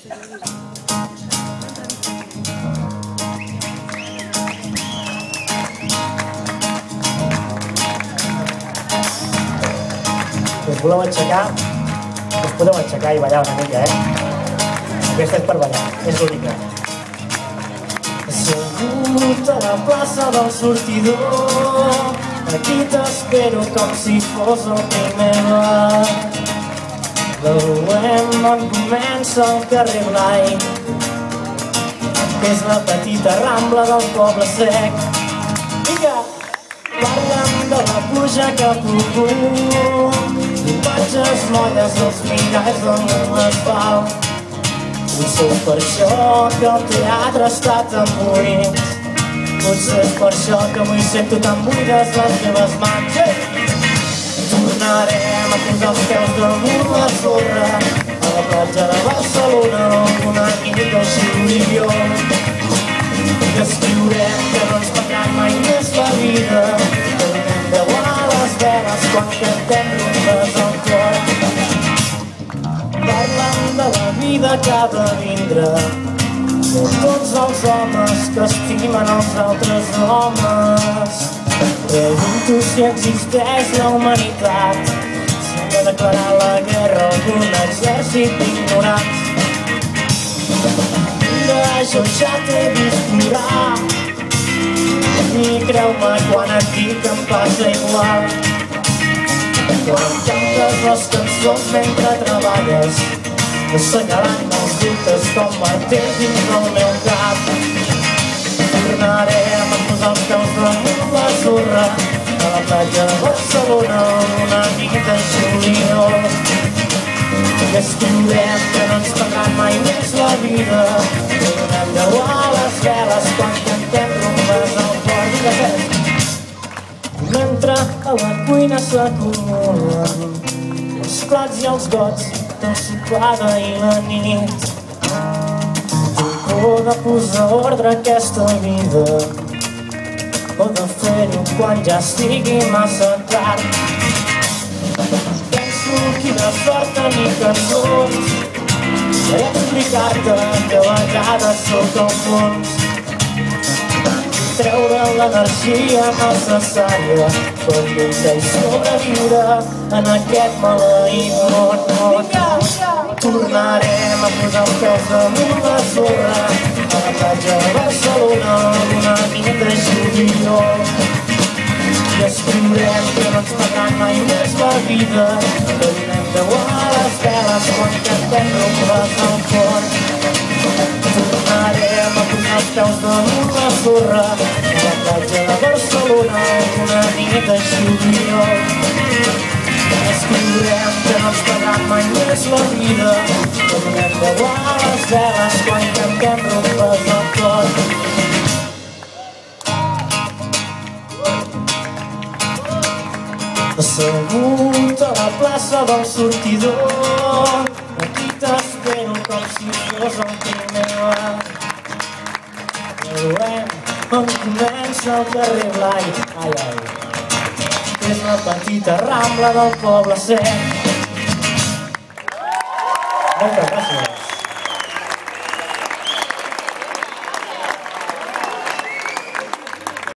Us voleu aixecar? Us podeu aixecar i ballar una mica, Aquesta és per ballar, és l'única. Assegut a la plaça del sortidor, aquí t'espero com si fos el primer bar. Veurem on comença el carrer Blai, que és la petita rambla del poble sec. Vinga! Parlem de la pluja que ha plogut, imatges molles dels miralls damunt l'asfalt. Potser és per això que el teatre està tan buit, potser és per això que avui sento tan buides les meves mans. Tornarem a posar els peus damunt la sorra a la platja de Barcelona una nit de juliol, i escriurem que no ens perdran mai més la vida, que donem veu a les veles quan cantem rumbes al cor. Parlant de la vida que ha de vindre, de tots els homes que estimen els altres homes. Pregunto si existeix la humanitat, si hem de declarar la guerra a algun exèrcit d'ignorants. Mira, jo ja t'he vist plorar, i creu-me quan et dic que em passa igual. Quan cantes les cançons mentre treballes, assenyalant els dubtes com martells dins del meu cap. Tornarem a posar els peus damunt la sorra a la platja de Barcelona una nit de juliol, i escriurem que no ens perdran mai més la vida, que donem veu a les veles quan cantem rumbes al port. Mentre a la cuina s'acumulen els plats i els gots del sopar d'ahir la nit. Tinc por de posar ordre a aquesta vida, o de fer-ho quan ja estigui massa tard. Penso quina sort tenir cançons per explicar-te que a vegades sóc al fons, treure l'energia necessària per lluitar i sobreviure en aquest maleït món. Tornarem a posar els peus damunt la sorra a la platja de Barcelona una nit de juliol, i escriurem que no ens perdran mai més la vida, que donem veu a les veles quan cantem rumbes al port. Tornarem a posar els peus damunt la sorra a la platja de Barcelona una nit de juliol, i escriurem que no ens perdran mai més la vida, que donem veu a les veles quan cantem rumbes al port. Assegut a la plaça del sortidor, aquí t'espero com si fos el primer bar. Veurem on comença el carrer Blai, és la petita rambla del poble sec. Moltes gràcies.